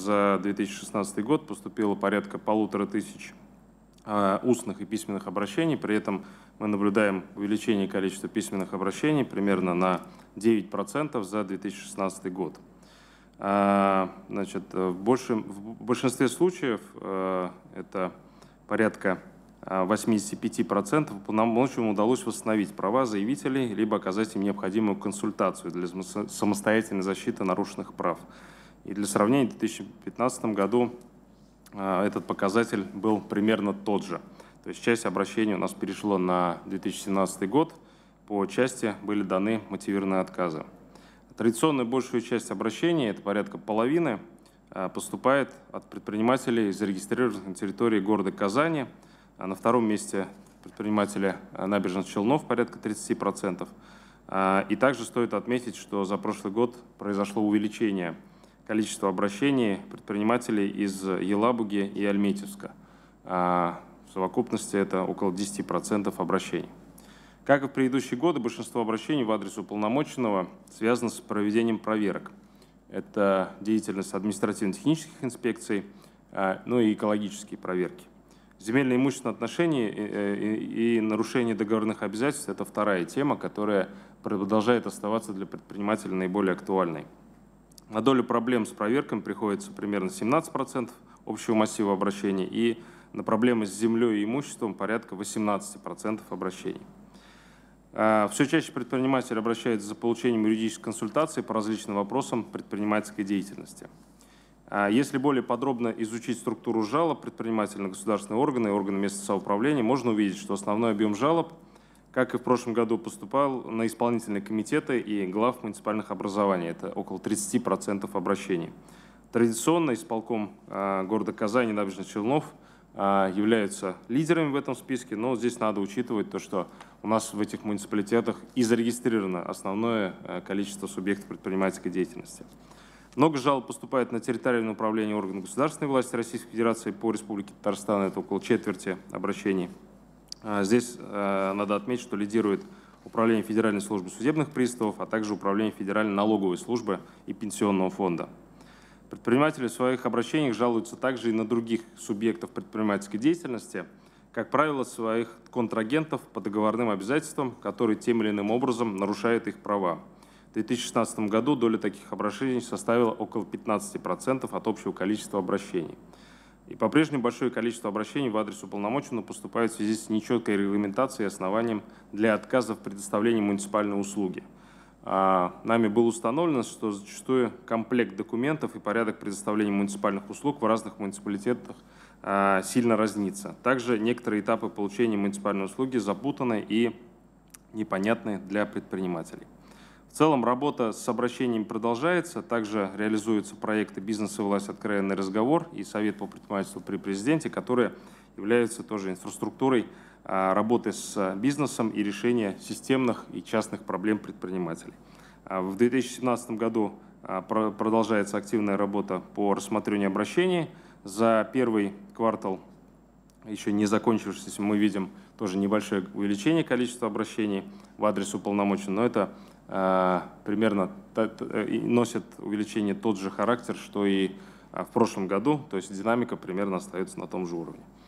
за 2016 год поступило порядка 1500 устных и письменных обращений. При этом мы наблюдаем увеличение количества письменных обращений примерно на 9% за 2016 год. Значит, в большинстве случаев это порядка 85% уполномоченному удалось восстановить права заявителей, либо оказать им необходимую консультацию для самостоятельной защиты нарушенных прав. И для сравнения, в 2015 году этот показатель был примерно тот же. То есть часть обращений у нас перешло на 2017 год, по части были даны мотивированные отказы. Традиционную большую часть обращений, это порядка половины, поступает от предпринимателей, зарегистрированных на территории города Казани. На втором месте предприниматели набережных Челнов, порядка 30%. И также стоит отметить, что за прошлый год произошло увеличение количества обращений предпринимателей из Елабуги и Альметьевска. В совокупности это около 10% обращений. Как и в предыдущие годы, большинство обращений в адрес уполномоченного связано с проведением проверок. Это деятельность административно-технических инспекций, ну и экологические проверки. Земельные имущественные отношения и нарушение договорных обязательств – это вторая тема, которая продолжает оставаться для предпринимателей наиболее актуальной. На долю проблем с проверками приходится примерно 17% общего массива обращений, и на проблемы с землей и имуществом порядка 18% обращений. Все чаще предприниматели обращаются за получением юридической консультации по различным вопросам предпринимательской деятельности. Если более подробно изучить структуру жалоб предпринимателей на государственные органы и органы местного самоуправления, можно увидеть, что основной объем жалоб, как и в прошлом году, поступал на исполнительные комитеты и глав муниципальных образований. Это около 30% обращений. Традиционно исполком города Казани, набережных Челнов являются лидерами в этом списке, но здесь надо учитывать то, что у нас в этих муниципалитетах и зарегистрировано основное количество субъектов предпринимательской деятельности. Много жалоб поступает на территориальное управление органов государственной власти Российской Федерации по Республике Татарстан, это около четверти обращений. Здесь надо отметить, что лидирует Управление Федеральной службы судебных приставов, а также Управление Федеральной налоговой службы и Пенсионного фонда. Предприниматели в своих обращениях жалуются также и на других субъектов предпринимательской деятельности, как правило, своих контрагентов по договорным обязательствам, которые тем или иным образом нарушают их права. В 2016 году доля таких обращений составила около 15% от общего количества обращений. И по-прежнему большое количество обращений в адрес уполномоченного поступает в связи с нечеткой регламентацией и основанием для отказа в предоставлении муниципальной услуги. Нами было установлено, что зачастую комплект документов и порядок предоставления муниципальных услуг в разных муниципалитетах сильно разнится. Также некоторые этапы получения муниципальной услуги запутаны и непонятны для предпринимателей. В целом работа с обращениями продолжается. Также реализуются проекты «Бизнес и власть. Откровенный разговор» и «Совет по предпринимательству при президенте», которые являются тоже инфраструктурой работы с бизнесом и решения системных и частных проблем предпринимателей. В 2017 году продолжается активная работа по рассмотрению обращений. За первый квартал, еще не закончившийся, мы видим тоже небольшое увеличение количества обращений в адрес уполномоченного, но это примерно носит увеличение тот же характер, что и в прошлом году, то есть динамика примерно остается на том же уровне.